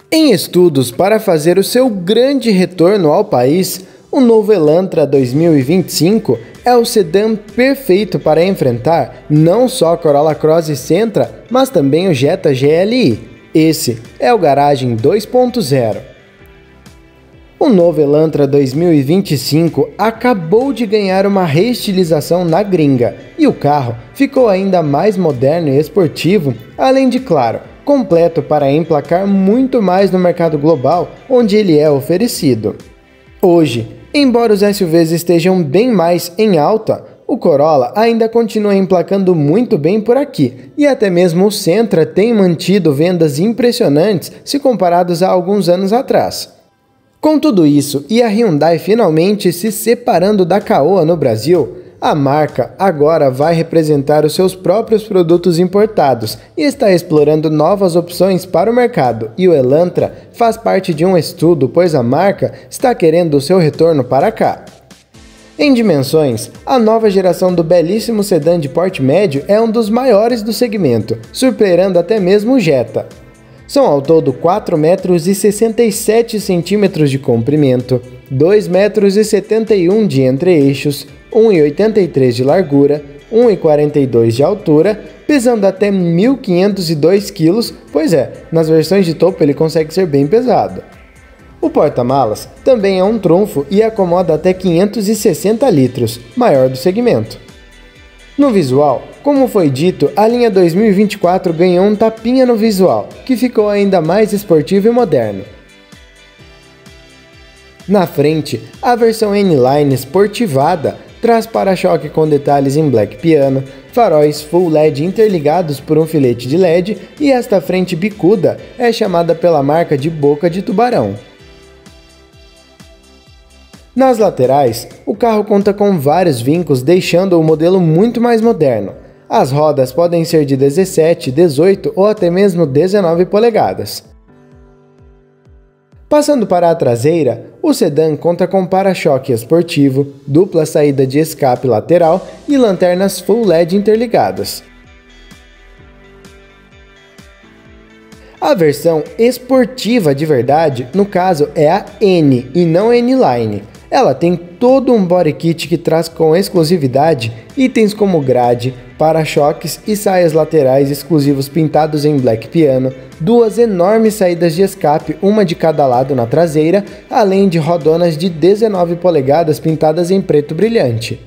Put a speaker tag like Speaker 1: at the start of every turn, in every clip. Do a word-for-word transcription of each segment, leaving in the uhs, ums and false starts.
Speaker 1: Em estudos para fazer o seu grande retorno ao país, o novo Elantra dois mil e vinte e cinco é o sedã perfeito para enfrentar não só a Corolla Cross e Sentra, mas também o Jetta G L I. Esse é o Garagem dois ponto zero. O novo Elantra dois mil e vinte e cinco acabou de ganhar uma reestilização na gringa e o carro ficou ainda mais moderno e esportivo, além de, claro, completo para emplacar muito mais no mercado global onde ele é oferecido. Hoje, embora os S U Vs estejam bem mais em alta, o Corolla ainda continua emplacando muito bem por aqui, e até mesmo o Sentra tem mantido vendas impressionantes se comparados a alguns anos atrás. Com tudo isso e a Hyundai finalmente se separando da Caoa no Brasil, a marca agora vai representar os seus próprios produtos importados e está explorando novas opções para o mercado, e o Elantra faz parte de um estudo, pois a marca está querendo o seu retorno para cá. Em dimensões, a nova geração do belíssimo sedã de porte médio é um dos maiores do segmento, superando até mesmo o Jetta. São ao todo quatro metros e sessenta e sete centímetros de comprimento, dois metros e setenta e um de entre-eixos, um metro e oitenta e três de largura, um metro e quarenta e dois de altura, pesando até mil quinhentos e dois quilos, pois é, nas versões de topo ele consegue ser bem pesado. O porta-malas também é um trunfo e acomoda até quinhentos e sessenta litros, maior do segmento. No visual, como foi dito, a linha dois mil e vinte e quatro ganhou um tapinha no visual, que ficou ainda mais esportivo e moderno. Na frente, a versão N-Line esportivada traz para-choque com detalhes em black piano, faróis full L E D interligados por um filete de L E D e esta frente bicuda é chamada pela marca de boca de tubarão. Nas laterais, o carro conta com vários vincos, deixando o modelo muito mais moderno. As rodas podem ser de dezessete, dezoito ou até mesmo dezenove polegadas. Passando para a traseira, o sedã conta com para-choque esportivo, dupla saída de escape lateral e lanternas full L E D interligadas. A versão esportiva de verdade, no caso, é a N e não N-Line. Ela tem todo um body kit que traz com exclusividade itens como grade, para-choques e saias laterais exclusivos pintados em black piano, duas enormes saídas de escape, uma de cada lado na traseira, além de rodonas de dezenove polegadas pintadas em preto brilhante.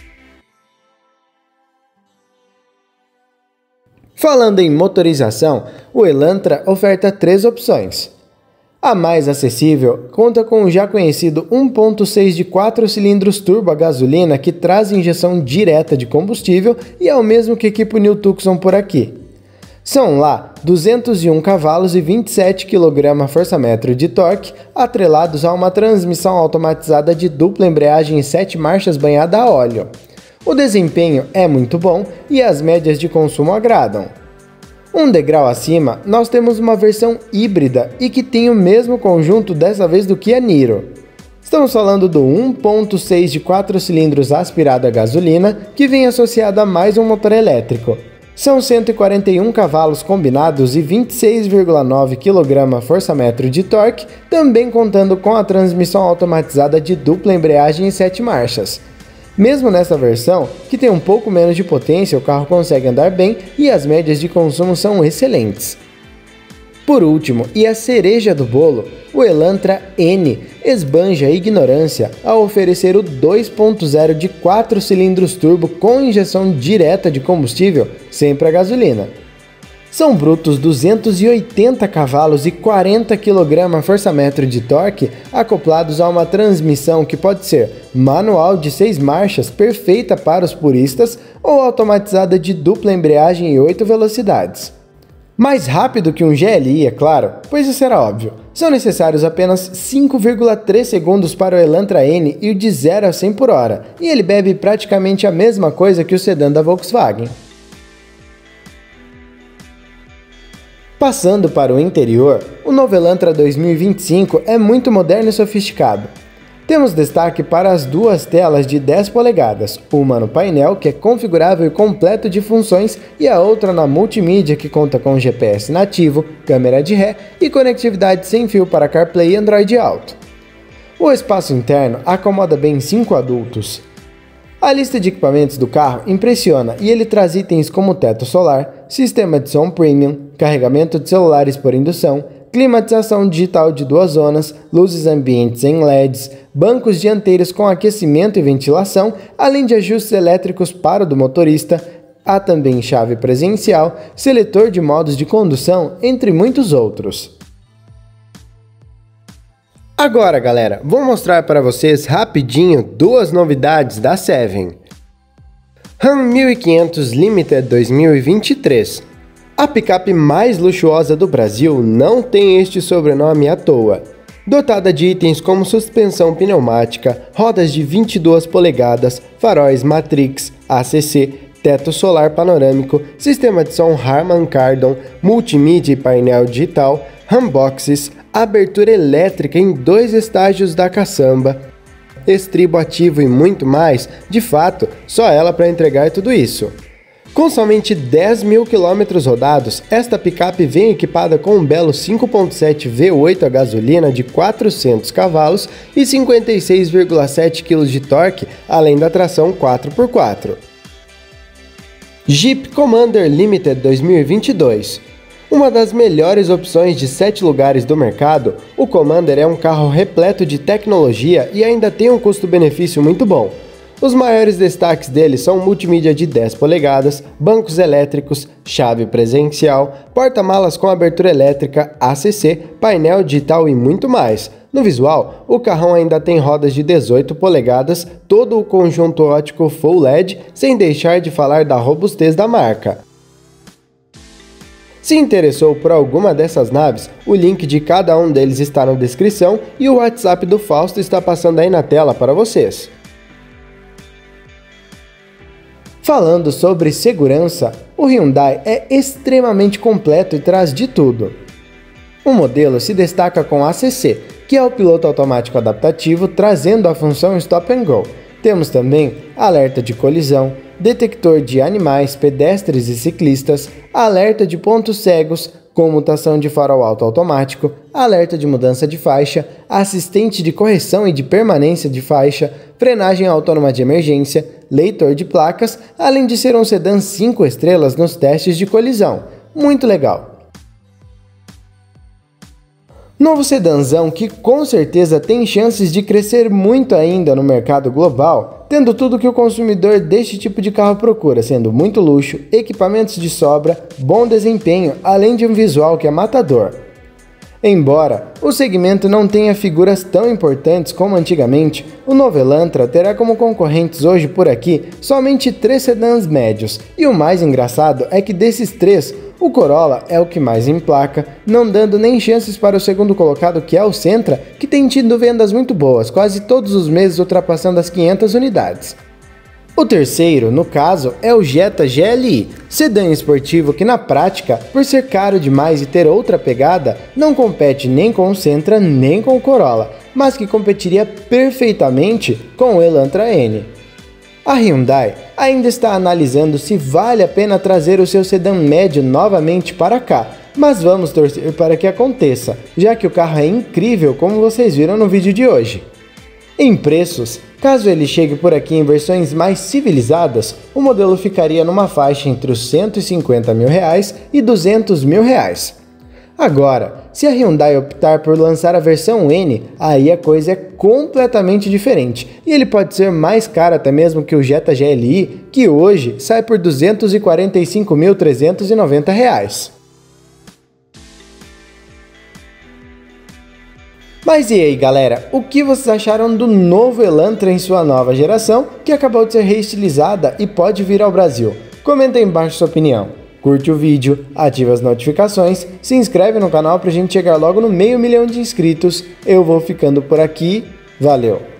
Speaker 1: Falando em motorização, o Elantra oferta três opções. A mais acessível conta com o já conhecido um ponto seis de quatro cilindros turbo a gasolina que traz injeção direta de combustível e é o mesmo que equipa o New Tucson por aqui. São lá duzentos e um cavalos e vinte e sete quilograma-força-metro de torque, atrelados a uma transmissão automatizada de dupla embreagem em sete marchas banhada a óleo. O desempenho é muito bom e as médias de consumo agradam. Um degrau acima, nós temos uma versão híbrida e que tem o mesmo conjunto dessa vez do que a Niro. Estamos falando do um ponto seis de quatro cilindros aspirado a gasolina, que vem associado a mais um motor elétrico. São cento e quarenta e um cavalos combinados e vinte e seis vírgula nove quilograma-força-metro de torque, também contando com a transmissão automatizada de dupla embreagem em sete marchas. Mesmo nessa versão, que tem um pouco menos de potência, o carro consegue andar bem e as médias de consumo são excelentes. Por último, e a cereja do bolo, o Elantra N esbanja a ignorância ao oferecer o dois ponto zero de quatro cilindros turbo com injeção direta de combustível, sempre a gasolina. São brutos duzentos e oitenta cavalos e quarenta quilograma-força-metro de torque, acoplados a uma transmissão que pode ser manual de seis marchas, perfeita para os puristas, ou automatizada de dupla embreagem e oito velocidades. Mais rápido que um G L I, é claro, pois isso era óbvio. São necessários apenas cinco vírgula três segundos para o Elantra N ir de zero a cem por hora, e ele bebe praticamente a mesma coisa que o sedã da Volkswagen. Passando para o interior, o novo Elantra dois mil e vinte e cinco é muito moderno e sofisticado. Temos destaque para as duas telas de dez polegadas, uma no painel, que é configurável e completo de funções, e a outra na multimídia, que conta com G P S nativo, câmera de ré e conectividade sem fio para CarPlay e Android Auto. O espaço interno acomoda bem cinco adultos. A lista de equipamentos do carro impressiona e ele traz itens como teto solar, sistema de som premium, carregamento de celulares por indução, climatização digital de duas zonas, luzes ambientes em L E Ds, bancos dianteiros com aquecimento e ventilação, além de ajustes elétricos para o do motorista. Há também chave presencial, seletor de modos de condução, entre muitos outros. Agora, galera, vou mostrar para vocês rapidinho duas novidades da Seven. Ram mil e quinhentos Limited dois mil e vinte e três. A picape mais luxuosa do Brasil não tem este sobrenome à toa. Dotada de itens como suspensão pneumática, rodas de vinte e duas polegadas, faróis Matrix, A C C, teto solar panorâmico, sistema de som Harman Kardon, multimídia e painel digital, Ramboxes, abertura elétrica em dois estágios da caçamba, estribo ativo e muito mais, de fato, só ela para entregar tudo isso. Com somente dez mil quilômetros rodados, esta picape vem equipada com um belo cinco ponto sete V oito a gasolina de quatrocentos cavalos e cinquenta e seis vírgula sete quilos de torque, além da tração quatro por quatro. Jeep Commander Limited dois mil e vinte e dois. Uma das melhores opções de sete lugares do mercado, o Commander é um carro repleto de tecnologia e ainda tem um custo-benefício muito bom. Os maiores destaques dele são multimídia de dez polegadas, bancos elétricos, chave presencial, porta-malas com abertura elétrica, A C C, painel digital e muito mais. No visual, o carrão ainda tem rodas de dezoito polegadas, todo o conjunto óptico Full L E D, sem deixar de falar da robustez da marca. Se interessou por alguma dessas naves, o link de cada um deles está na descrição e o WhatsApp do Fausto está passando aí na tela para vocês. Falando sobre segurança, o Hyundai é extremamente completo e traz de tudo. O modelo se destaca com A C C, que é o piloto automático adaptativo, trazendo a função Stop and Go. Temos também alerta de colisão, detector de animais, pedestres e ciclistas, alerta de pontos cegos, comutação de farol alto automático, alerta de mudança de faixa, assistente de correção e de permanência de faixa, frenagem autônoma de emergência, leitor de placas, além de ser um sedã cinco estrelas nos testes de colisão. Muito legal! Novo sedãzão que com certeza tem chances de crescer muito ainda no mercado global, tendo tudo que o consumidor deste tipo de carro procura, sendo muito luxo, equipamentos de sobra, bom desempenho, além de um visual que é matador. Embora o segmento não tenha figuras tão importantes como antigamente, o novo Elantra terá como concorrentes hoje por aqui somente três sedãs médios, e o mais engraçado é que desses três, o Corolla é o que mais emplaca, não dando nem chances para o segundo colocado, que é o Sentra, que tem tido vendas muito boas, quase todos os meses ultrapassando as quinhentas unidades. O terceiro, no caso, é o Jetta G L I, sedã esportivo que na prática, por ser caro demais e ter outra pegada, não compete nem com o Sentra nem com o Corolla, mas que competiria perfeitamente com o Elantra N. A Hyundai ainda está analisando se vale a pena trazer o seu sedã médio novamente para cá, mas vamos torcer para que aconteça, já que o carro é incrível como vocês viram no vídeo de hoje. Em preços, caso ele chegue por aqui em versões mais civilizadas, o modelo ficaria numa faixa entre os cento e cinquenta mil reais e duzentos mil reais. Agora, se a Hyundai optar por lançar a versão N, aí a coisa é completamente diferente, e ele pode ser mais caro até mesmo que o Jetta G L I, que hoje sai por duzentos e quarenta e cinco mil trezentos e noventa reais. Mas e aí galera, o que vocês acharam do novo Elantra em sua nova geração, que acabou de ser reestilizada e pode vir ao Brasil? Comenta aí embaixo sua opinião. Curte o vídeo, ativa as notificações, se inscreve no canal pra gente chegar logo no meio milhão de inscritos. Eu vou ficando por aqui, valeu!